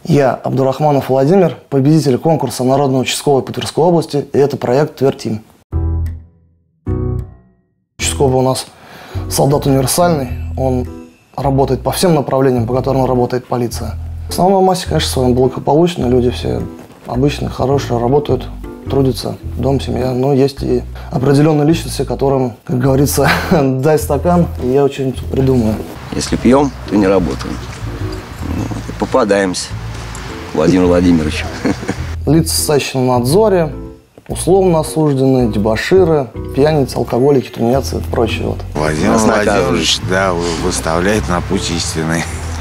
Я Абдурахманов Владимир, победитель конкурса Народного участкового по Тверской области, и это проект Тверь-Тим. Участковый у нас солдат универсальный, он работает по всем направлениям, по которым работает полиция. В основной массе, конечно, своем благополучно, люди все обычные, хорошие, работают, трудятся, дом, семья, но есть и определенные личности, которым, как говорится, дай стакан, и я что-нибудь придумаю. Если пьем, то не работаем. Попадаемся Владимиру Владимировичу. Лица, состоящие на надзоре, условно осужденные, дебоширы, пьяницы, алкоголики, тунеядцы и прочее. Владимир Владимирович, да, выставляет на путь истинный.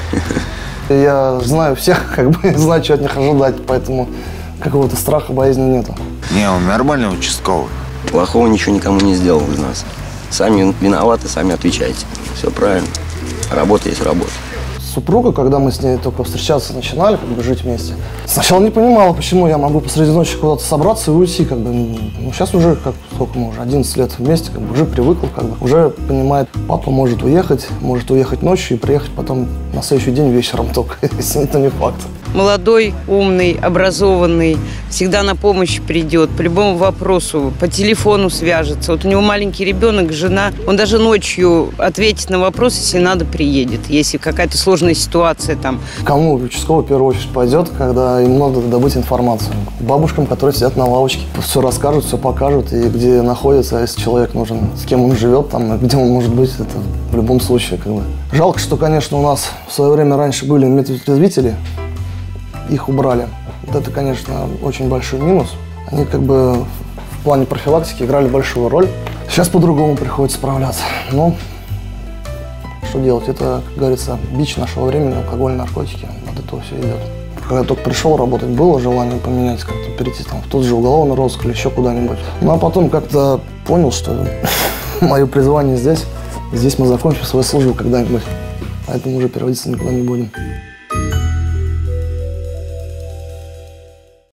Я знаю всех, знаю, что от них ожидать, поэтому какого-то страха, боязни нету. Не, он нормальный участковый. Плохого ничего никому не сделал из нас. Сами виноваты, сами отвечайте. Все правильно. Работа есть работа. Супруга, когда мы с ней только встречаться начинали, жить вместе, сначала не понимала, почему я могу посреди ночи куда-то собраться и уйти, Ну, сейчас уже, сколько мы уже, 11 лет вместе, уже привыкла, уже понимает, папа может уехать ночью и приехать потом на следующий день вечером только, если это не факт. Молодой, умный, образованный, всегда на помощь придет, по любому вопросу, по телефону свяжется. Вот у него маленький ребенок, жена, он даже ночью ответит на вопрос, если надо, приедет, если какая-то сложная ситуация там. Кому участковый в первую очередь пойдет, когда им надо добыть информацию? Бабушкам, которые сидят на лавочке, все расскажут, все покажут, и где находится, если человек нужен, с кем он живет, где он может быть, это в любом случае. Жалко, что, конечно, у нас в свое время раньше были медведители, их убрали. Вот это, конечно, очень большой минус. Они в плане профилактики играли большую роль. Сейчас по-другому приходится справляться. Но что делать? Это, как говорится, бич нашего времени, алкоголь, наркотики. От этого все идет. Когда я только пришел работать, было желание поменять, перейти в тот же уголовный розыск или еще куда-нибудь. Ну а потом как-то понял, что мое призвание здесь мы закончим свою службу когда-нибудь. Поэтому уже переводиться никуда не будем.